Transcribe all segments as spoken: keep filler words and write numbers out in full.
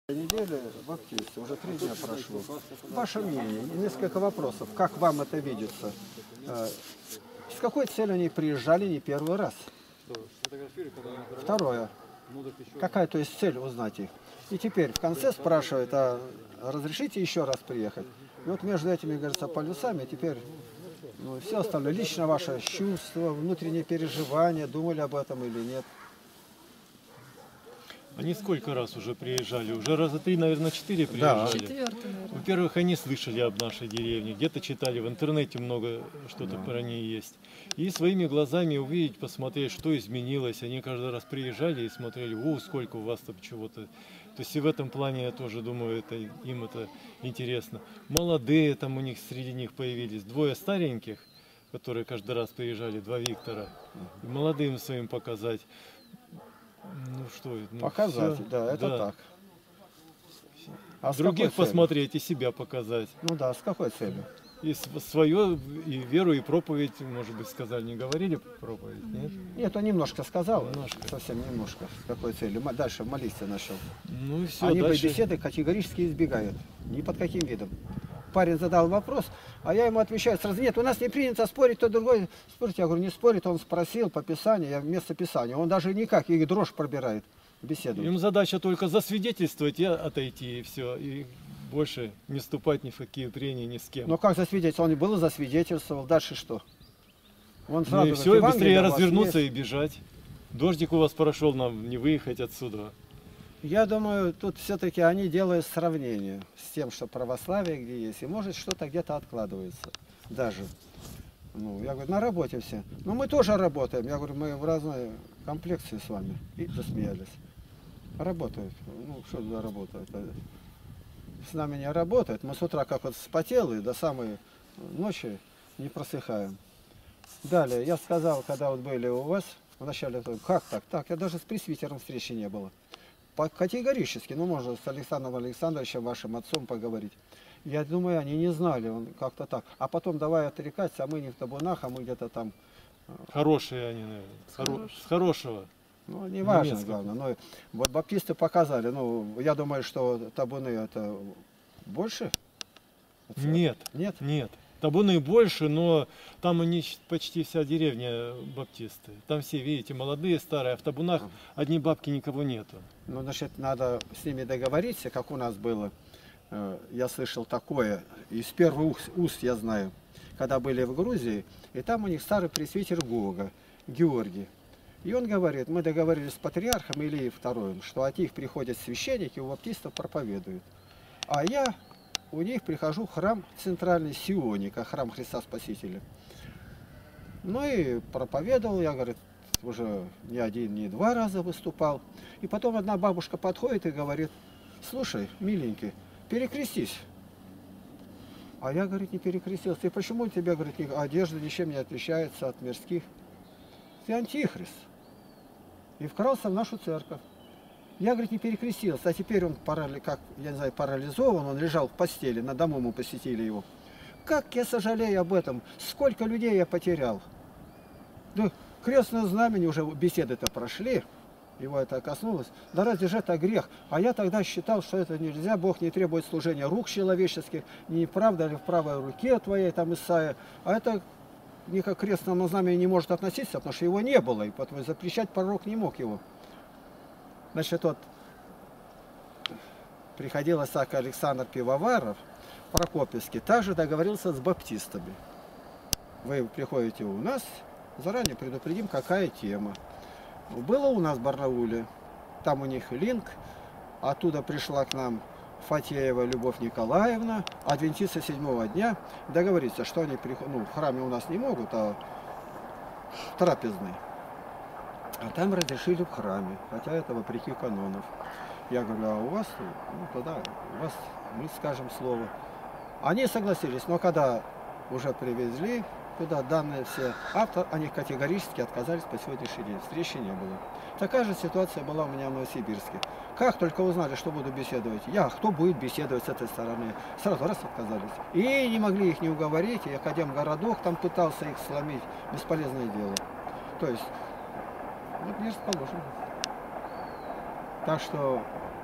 Недели баптисты, уже три дня прошло. Ваше мнение, несколько вопросов. Как вам это видится? С какой целью они приезжали не первый раз? Второе. Какая то есть цель узнать их? И теперь в конце спрашивают, а разрешите еще раз приехать? И вот между этими, говорится, полюсами теперь ну, все остальное. Лично ваше чувство, внутренние переживания, думали об этом или нет? Они сколько раз уже приезжали? Уже раза три, наверное, четыре приезжали. Да. Во-первых, они слышали об нашей деревне, где-то читали, в интернете много что-то Да. про нее есть. И своими глазами увидеть, посмотреть, что изменилось. Они каждый раз приезжали и смотрели, о, сколько у вас там чего-то. То есть и в этом плане, я тоже думаю, это, им это интересно. Молодые там у них, среди них появились двое стареньких, которые каждый раз приезжали, два Виктора. И молодым своим показать. Ну что это? Ну, Показать, все, да, это да. так. А с Других какой целью? посмотреть и себя показать. Ну да, с какой целью? И свое, и веру, и проповедь, может быть, сказали, не говорили проповедь, нет? Нет, он немножко сказал, Немножко. совсем немножко. С какой целью? М- Дальше молиться начал. Ну и все, Они бы дальше. беседы категорически избегают. Ни под каким видом. Парень задал вопрос, а я ему отвечаю сразу, нет, у нас не принято спорить, то другой спорить. Я говорю, не спорит, он спросил по Писанию, я вместо Писания. Он даже никак, и дрожь пробирает беседу. Им задача только засвидетельствовать и отойти, и все. И больше не вступать ни в какие прения ни с кем. Но как засвидетельствовал? Он был и засвидетельствовал. Дальше что? Он Ну сразу и говорит, все, и Евангелие быстрее у вас развернуться есть. и бежать. Дождик у вас прошел, нам не выехать отсюда. Я думаю, тут все-таки они делают сравнение с тем, что православие где есть, и может что-то где-то откладывается даже. Ну, я говорю, на работе все. Ну, мы тоже работаем. Я говорю, мы в разной комплекции с вами. И засмеялись. Работают. Ну, что за работа? Это с нами не работает. Мы с утра как вот вспотелые, до самой ночи не просыхаем. Далее, я сказал, когда вот были у вас, вначале, как так? Так, я даже с пресвитером встречи не было. Категорически, ну можно с Александром Александровичем, вашим отцом, поговорить. Я думаю, они не знали, он как-то так. А потом давай отрекаться, а мы не в табунах, а мы где-то там. Хорошие они, наверное. С, хоро... с хорошего. Ну, не важно, Немецкого. главное. Но вот баптисты показали, ну, я думаю, что табуны это больше? Нет, Нет? нет. Табуны больше, но там они почти вся деревня баптисты. Там все, видите, молодые, старые, а в табунах одни бабки никого нету. Ну, значит, надо с ними договориться, как у нас было. Э, Я слышал такое, из первых уст, уст я знаю, когда были в Грузии, и там у них старый пресвитер Гога, Георгий. И он говорит, мы договорились с патриархом Илией вторым, что от них приходят священники, у баптистов проповедуют. А я у них прихожу в храм центральный Сионика, храм Христа Спасителя. Ну и проповедовал, я, говорит, уже не один, не два раза выступал. И потом одна бабушка подходит и говорит, слушай, миленький, перекрестись. А я, говорит, не перекрестился. И почему у тебя, говорит, одежда ничем не отличается от мирских? Ты антихрист. И вкрался в нашу церковь. Я, говорит, не перекрестился, а теперь он, парали, как, я не знаю, парализован, он лежал в постели, на дому мы посетили его. Как я сожалею об этом, сколько людей я потерял. Да, крестное знамение, уже беседы-то прошли, его это коснулось. Да разве же это грех? А я тогда считал, что это нельзя, Бог не требует служения рук человеческих, не правда ли в правой руке твоей, там Исаия, а это никак к крестному знамению не может относиться, потому что его не было, и поэтому запрещать пророк не мог его. Значит, вот приходил Исаак Александр Пивоваров, Прокопьевский, также договорился с баптистами. Вы приходите у нас, заранее предупредим, какая тема. Было у нас в Барнауле, там у них линк, оттуда пришла к нам Фатеева Любовь Николаевна, адвентисты седьмого дня, договориться, что они приходят, ну, в храме у нас не могут, а в трапезной. А там разрешили в храме, хотя это вопреки канонов. Я говорю, а у вас, ну тогда у вас мы скажем слово. Они согласились, но когда уже привезли туда данные все, автор, они категорически отказались по сегодняшний день. Встречи не было. Такая же ситуация была у меня в Новосибирске. Как только узнали, что буду беседовать, я, кто будет беседовать с этой стороны, сразу раз отказались. И не могли их не уговорить, и Академгородок там пытался их сломить. Бесполезное дело. То есть, вот не расположено. Так что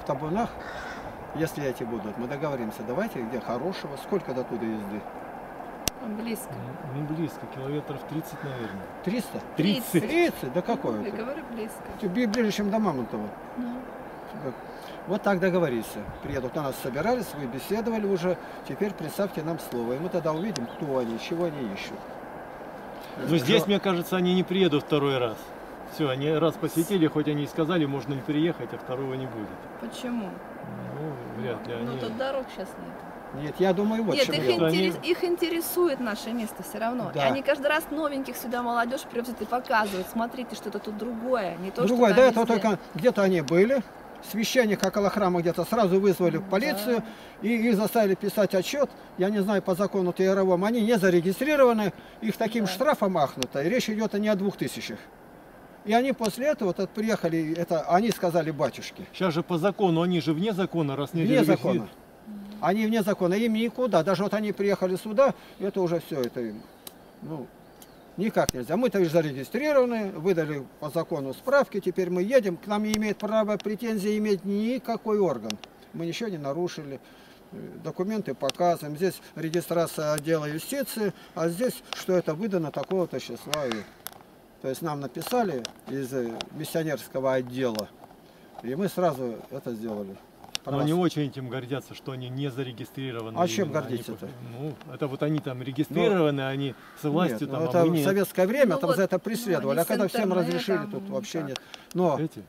в табунах, если эти будут, мы договоримся, давайте где хорошего, сколько до туда езды? Близко. Не близко, километров тридцать, наверное. триста? тридцать. тридцать? Да какое Я это? говорю близко. Тебе ближе, чем до Мамонтова. Ну. Вот так договориться. Приедут на нас, собирались, вы беседовали уже, теперь представьте нам слово. И мы тогда увидим, кто они, чего они ищут. Но здесь, Но- мне кажется, они не приедут второй раз. Все, они раз посетили, хоть они и сказали, можно не приехать, а второго не будет. Почему? Ну, вряд ли. Ну Они... тут дорог сейчас нет. Нет, я думаю, вот Нет, чем их, дело. Они- интерес- их интересует наше место все равно. Да. И они каждый раз новеньких сюда молодежь привозят и показывают. Смотрите, что-то тут другое. Не то, Другое, что да, там это везде. только где-то они были, священник около храма где-то сразу вызвали в полицию, и их заставили писать отчет. Я не знаю, по закону Яровом, они не зарегистрированы, их таким Да. штрафом махнуто, и речь идет не о двух тысячах. И они после этого вот, это, приехали, это они сказали батюшке. Сейчас же по закону, они же вне закона, раз не Вне регистри- закона. Они вне закона, им никуда. Даже вот они приехали сюда, это уже все, это им, ну, никак нельзя. Мы-то же зарегистрированы, выдали по закону справки, теперь мы едем, к нам не имеет права претензий иметь никакой орган. Мы ничего не нарушили, документы показываем. Здесь регистрация отдела юстиции, а здесь, что это выдано такого-то числа. И, то есть нам написали из э, миссионерского отдела, и мы сразу это сделали. Но они очень этим гордятся, что они не зарегистрированы. А чем именно. гордиться-то? Они, ну, это вот они там регистрированы, они с властью Нет, там, ну, а это мы в нет. советское время Ну там вот, за это ну, преследовали, они а когда с всем разрешили, интернетом, тут вообще так. нет. Но, Эти?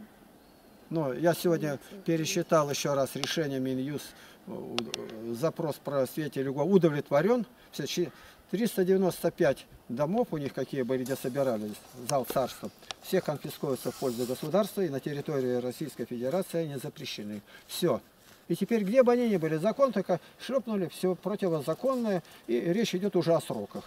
но я сегодня пересчитал еще раз решение Минюст, э, запрос про свете удовлетворен. Все чи- триста девяносто пять домов у них, какие были, где собирались, зал царства, все конфискуются в пользу государства и на территории Российской Федерации они запрещены. Все. И теперь, где бы они ни были, закон только шлепнули, все противозаконное, и речь идет уже о сроках.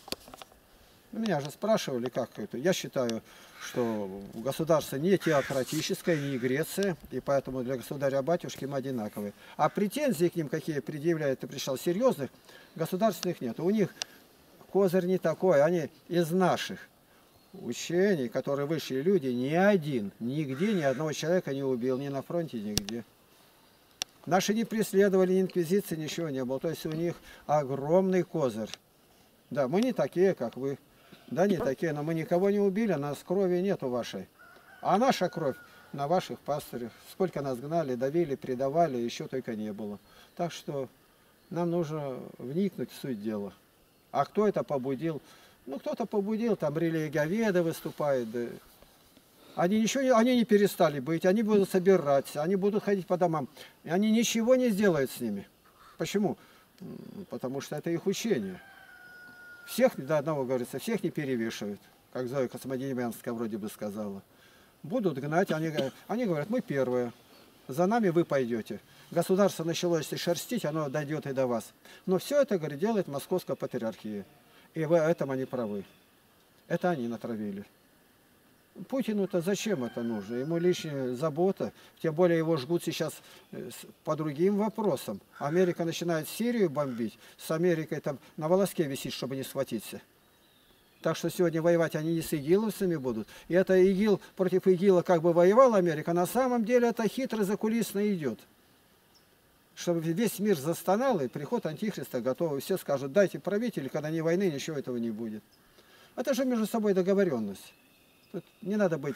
Меня же спрашивали, как это. Я считаю, что государство не теократическое, не Греция, и поэтому для государя-батюшки мы одинаковые. А претензии к ним, какие предъявляют, ты пришел серьезных, государственных нет. У них козырь не такой, они из наших учений, которые вышли люди, ни один, нигде ни одного человека не убил, ни на фронте, нигде. Наши не преследовали, ни инквизиции, ничего не было. То есть у них огромный козырь. Да, мы не такие, как вы. Да, не такие, но мы никого не убили, нас крови нету вашей. А наша кровь на ваших пастырях. Сколько нас гнали, давили, предавали, еще только не было. Так что нам нужно вникнуть в суть дела. А кто это побудил? Ну, кто-то побудил, там религиоведы выступают. Да. Они ничего не, они не перестали быть, они будут собираться, они будут ходить по домам. И они ничего не сделают с ними. Почему? Потому что это их учение. Всех, до одного говорится, всех не перевешивают, как Зоя Космодемьянская вроде бы сказала. Будут гнать, они, они говорят, мы первые, за нами вы пойдете. Государство начало, если шерстить, оно дойдет и до вас. Но все это, говорит, делает Московская патриархия. И в этом они правы. Это они натравили. Путину-то зачем это нужно? Ему лишняя забота, тем более его жгут сейчас по другим вопросам. Америка начинает Сирию бомбить, с Америкой там на волоске висит, чтобы не схватиться. Так что сегодня воевать они не с игиловцами будут. И это ИГИЛ против ИГИЛа как бы воевала Америка, на самом деле это хитро закулисно идет. Чтобы весь мир застонал, и приход Антихриста готовы. Все скажут, дайте правителей, когда ни войны, ничего этого не будет. Это же между собой договоренность. Тут не надо быть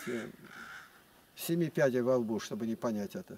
семи пядей во лбу, чтобы не понять это.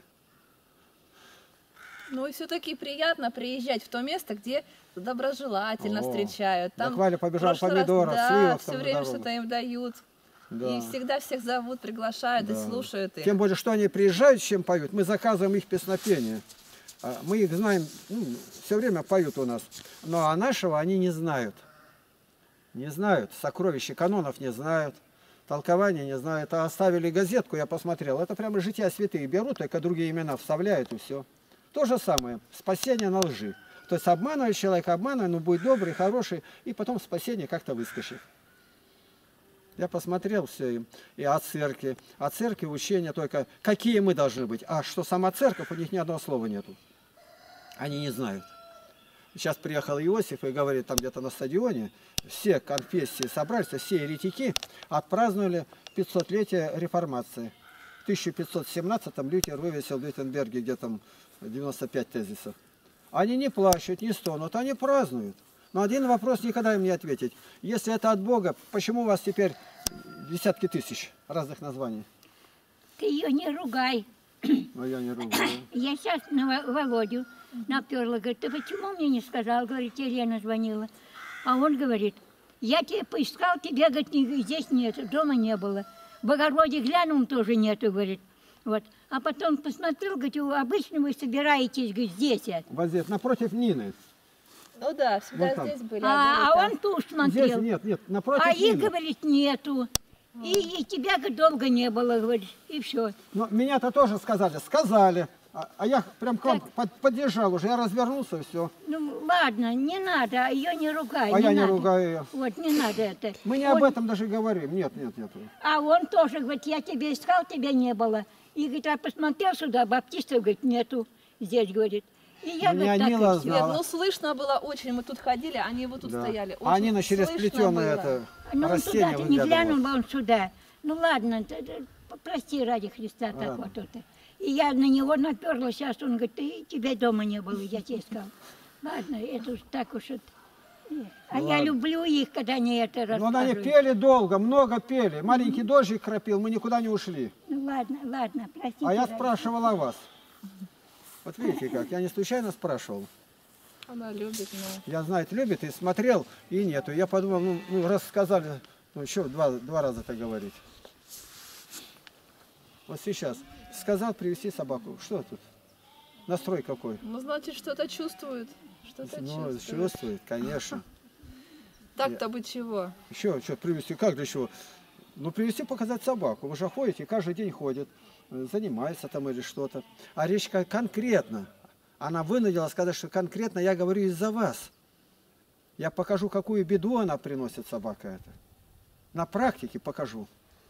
Ну и все-таки приятно приезжать в то место, где доброжелательно О, встречают. Там буквально побежал в прошлый раз, помидоров, да, сливок все там на время дорогу. что-то им дают. Да. И всегда всех зовут, приглашают Да. и слушают их. Тем более, что они приезжают, чем поют. Мы заказываем их песнопение. А мы их знаем, ну, все время поют у нас. Но а нашего они не знают. Не знают. Сокровища канонов не знают. Толкования не знают. А оставили газетку, я посмотрел. Это прямо жития святых берут, только другие имена вставляют и все. То же самое. Спасение на лжи. То есть обманывает человека, обманывает, но будет добрый, хороший, и потом спасение как-то выскочит. Я посмотрел все им, и о церкви. О церкви учения только, какие мы должны быть. А что сама церковь, у них ни одного слова нету. Они не знают. Сейчас приехал Иосиф и говорит, там где-то на стадионе, все конфессии собрались, все еретики отпраздновали пятисотлетие реформации. В тысяча пятьсот семнадцатом Лютер вывесил в Виттенберге, где там девяносто пять тезисов. Они не плачут, не стонут, они празднуют. Но один вопрос никогда им не ответить. Если это от Бога, почему у вас теперь десятки тысяч разных названий? Ты ее не ругай. Но я не ругаю. Я сейчас на Володю наперла, говорит, ты почему мне не сказал? Говорит, Елена звонила. А он говорит, я тебя поискал, тебя, говорит, здесь нет, дома не было. В огороде глянул, тоже нету, говорит. Вот. А потом посмотрел, говорит, обычно вы собираетесь, говорит, здесь. Вот здесь, напротив Нины. Ну да, всегда Вот там. здесь были. А, а одни и он тут Здесь смотрел. нет, нет, напротив А их, Нины. говорит, нету. И, и тебя, говорит, долго не было, говорит, и все. Но меня-то тоже сказали, сказали. А, а я прям к вам под- подъезжал уже, я развернулся и все. Ну, ладно, не надо, ее не ругай. А я не надо. ругаю ее. Вот, не надо это. Мы не Он- об этом даже говорим. Нет, нет, нет. А он тоже, говорит, я тебя искал, тебя не было. И, говорит, я посмотрел сюда, баптистов, говорит, нету здесь, говорит. И я, Меня говорит, так и Нила всё. знала. Нет, ну слышно было очень. Мы тут ходили, они вот тут Да. стояли. А они Очень на через слышно плетеное было. это Ну, он растение туда-то не глянул выглядывало. бы он сюда. Ну, ладно, т- т- прости ради Христа, так Ладно. вот это. И я на него наперла сейчас, он говорит, ты, тебя дома не было, я тебе сказал. Ладно, это уж так уж это. А Ну, я ладно. люблю их, когда они это Но они рассказывают. пели долго, много пели. Маленький дождик кропил, мы никуда не ушли. Ну, ладно, ладно, простите. А я ради- спрашивал о вас. Вот видите как, я не случайно спрашивал. Она любит, но... Я, знаете, любит и смотрел, и нету. Я подумал, ну, ну раз сказали, ну еще два, два раза это говорить. Вот сейчас сказал привести собаку. Что тут? Настрой какой? Ну, значит, что-то чувствует. Что-то Ну, чувствует. чувствует, конечно. Так-то бы чего? Еще что привести? Как для чего? Ну, привести, показать собаку. Вы же ходите, каждый день ходит, э, занимается там или что-то. А речь кон- конкретно. Она вынудила сказать, что конкретно я говорю из-за вас. Я покажу, какую беду она приносит, собака эта. На практике покажу.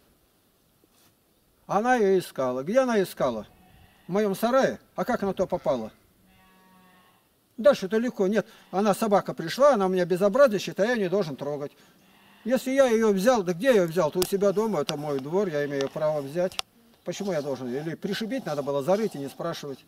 Она ее искала. Где она искала? В моем сарае? А как она туда попала? Дальше это легко. Нет, она, собака пришла, она у меня безобразничает, а я не должен трогать. Если я ее взял, да где я ее взял? То у себя дома, это мой двор, я имею право взять. Почему я должен? Или пришибить надо было, зарыть и не спрашивать.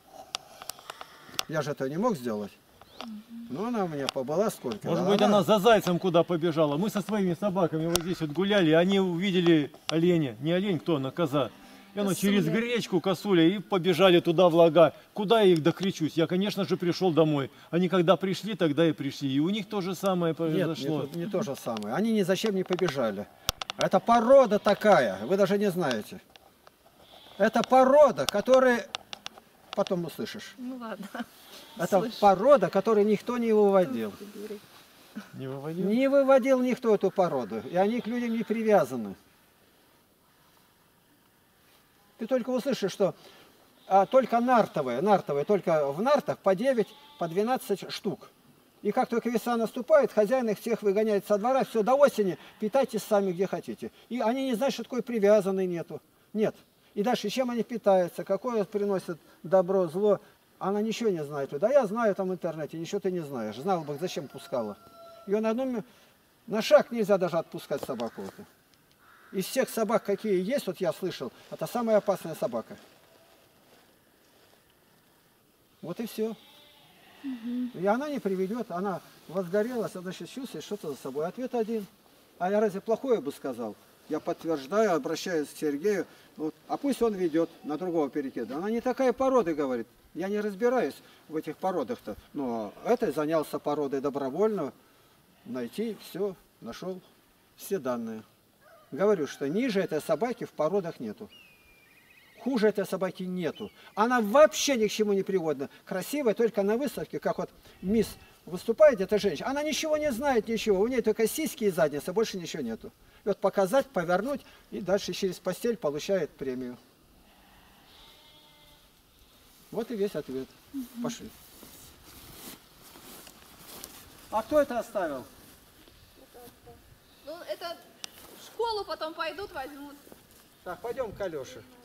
Я же этого не мог сделать. Но она у меня побыла сколько. Может А быть, она за зайцем куда побежала. Мы со своими собаками вот здесь вот гуляли, они увидели оленя. Не олень, кто она, коза. И она через Косуля. гречку, косуля, и побежали туда в лага. Куда я их докричусь? Я, конечно же, пришел домой. Они когда пришли, тогда и пришли. И у них то же самое Нет, произошло. не, то- не то же самое. Они ни зачем не побежали. Это порода такая, вы даже не знаете. Это порода, которая... Потом услышишь. Ну ладно. Это Слышу. порода, которую никто не выводил. Не выводил? Не выводил никто эту породу. И они к людям не привязаны. Ты только услышишь, что а, только нартовые, нартовые, только в нартах по девять, по двенадцать штук. И как только весна наступает, хозяин их всех выгоняет со двора, все, до осени питайтесь сами где хотите. И они не знают, что такое привязанный нету. Нет. И дальше, чем они питаются, какое приносят добро, зло, она ничего не знает. Да я знаю там в интернете, ничего ты не знаешь. Знал бы, зачем пускала. Ее на одном, на шаг нельзя даже отпускать собаку эту. Из всех собак, какие есть, вот я слышал, это самая опасная собака. Вот и все. И она не приведет, она возгорелась, она сейчас чувствует что-то за собой. Ответ один. А я разве плохое бы сказал? Я подтверждаю, обращаюсь к Сергею, вот, а пусть он ведет, на другого перекидывает. Она не такая порода, говорит. Я не разбираюсь в этих породах-то, но это занялся породой добровольно, найти, все, нашел все данные. Говорю, что ниже этой собаки в породах нету. Хуже этой собаки нету. Она вообще ни к чему не пригодна. Красивая только на выставке, как вот мисс выступает, эта женщина. Она ничего не знает, ничего. У нее только сиськи и задница, больше ничего нету. И вот показать, повернуть, и дальше через постель получает премию. Вот и весь ответ. Пошли. А кто это оставил? Ну, это в школу потом пойдут, возьмут. Так, пойдем к Алёше.